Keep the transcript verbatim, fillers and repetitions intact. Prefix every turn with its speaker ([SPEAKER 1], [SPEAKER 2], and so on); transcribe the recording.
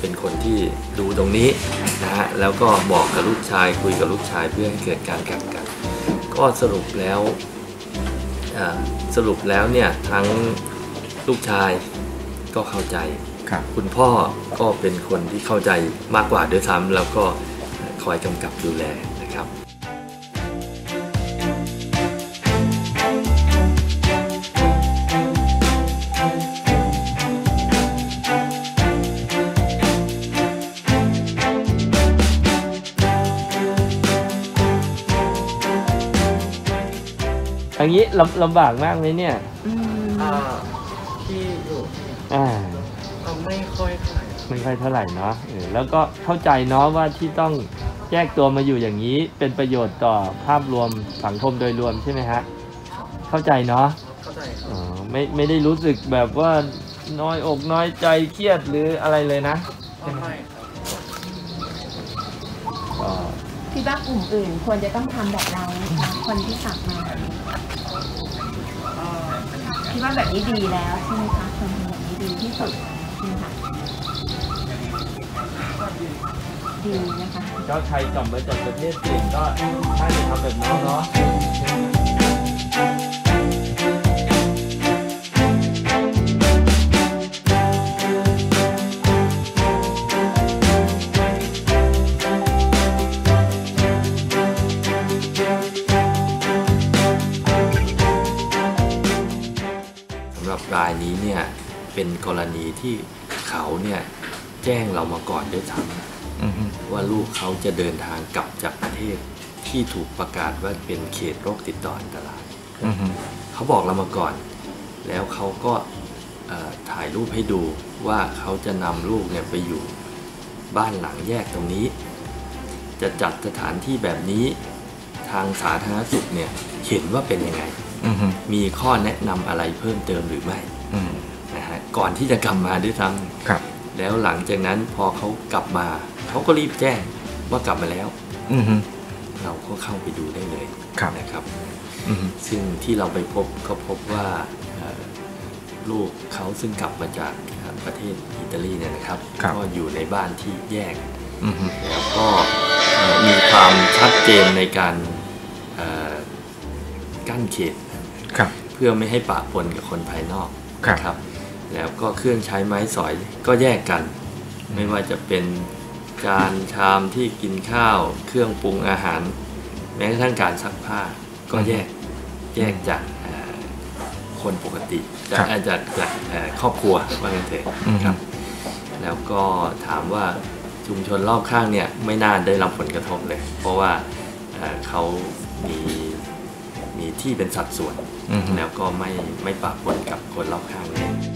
[SPEAKER 1] เป็นคนที่ดูตรงนี้นะฮะแล้วก็บอกกับลูกชายคุยกับลูกชายเพื่อให้เกิดการแข่งกันก็สรุปแล้วสรุปแล้วเนี่ยทั้งลูกชายก็เข้าใจคุณพ่อก็เป็นคนที่เข้าใจมากกว่าด้วยซ้ำแล้วก็คอยกำกับดูแลนะครับ
[SPEAKER 2] อย่างนี้ลำลำบากมากไหมเนี่ย
[SPEAKER 3] อ่าที่อยู่
[SPEAKER 2] อ่า
[SPEAKER 3] ไม่ค่อยเท่าไหร่
[SPEAKER 2] ไม่ค่อยเท่าไหร่เนาะแล้วก็เข้าใจเนาะว่าที่ต้องแยกตัวมาอยู่อย่างนี้เป็นประโยชน์ต่อภาพรวมสังคมโดยรวมใช่ไหมฮะเข้าใจเนาะ
[SPEAKER 3] เข้าใจ
[SPEAKER 2] อ๋อไม่ไม่ได้รู้สึกแบบว่าน้อยอกน้อยใจเครียดหรืออะไรเลยนะ
[SPEAKER 3] ไม่
[SPEAKER 4] คิดว่ากลุ่มอื่นควรจะต้องทำแบบเรานะคะคนที่กลับมาคิดว่าแบบนี้ดีแล้วใช่ไหมคะคนทำแบบนี้ดีที่สุดใช่ไหมคะดีนะคะ
[SPEAKER 2] ก็ใครกลับมาจากประเทศอื่นก็ถ้าจะทำแบบน้องเนาะ
[SPEAKER 1] สำหรับรายนี้เนี่ยเป็นกรณีที่เขาเนี่ยแจ้งเรามาก่อนด้วยซ้ำว่าลูกเขาจะเดินทางกลับจากประเทศที่ถูกประกาศว่าเป็นเขตโรคติดต่ออันตรายเขาบอกเรามาก่อนแล้วเขาก็ถ่ายรูปให้ดูว่าเขาจะนำลูกเนี่ยไปอยู่บ้านหลังแยกตรงนี้จะจัดสถานที่แบบนี้ทางสาธารณสุขเนี่ยเห็นว่าเป็นยังไงมีข้อแนะนำอะไรเพิ่มเติมหรือไม่นะฮะก่อนที่จะกลับมาด้วยซ้ำแล้วหลังจากนั้นพอเขากลับมาเขาก็รีบแจ้งว่ากลับมาแล้วเราก็เข้าไปดูได้เลยนะครับซึ่งที่เราไปพบก็พบว่าลูกเขาซึ่งกลับมาจากประเทศอิตาลีเนี่ยนะครับก็อยู่ในบ้านที่แยกแล้วก็มีความชัดเจนในการกั้นเขตเพื่อไม่ให้ปะปนกับคนภายนอกนะครับแล้วก็เครื่องใช้ไม้สอยก็แยกกันไม่ว่าจะเป็นจานชามที่กินข้าวเครื่องปรุงอาหารแม้กระทั่งการซักผ้าก็แยกแยกจากคนปกติจากจากจากครอบครัวว่างั้นเถอะครับแล้วก็ถามว่าชุมชนรอบข้างเนี่ยไม่น่าได้รับผลกระทบเลยเพราะว่าเขามีมีที่เป็นสัดส่วนแล้วก็ไม่ไม่ปะปนกับคนรอบข้างเลย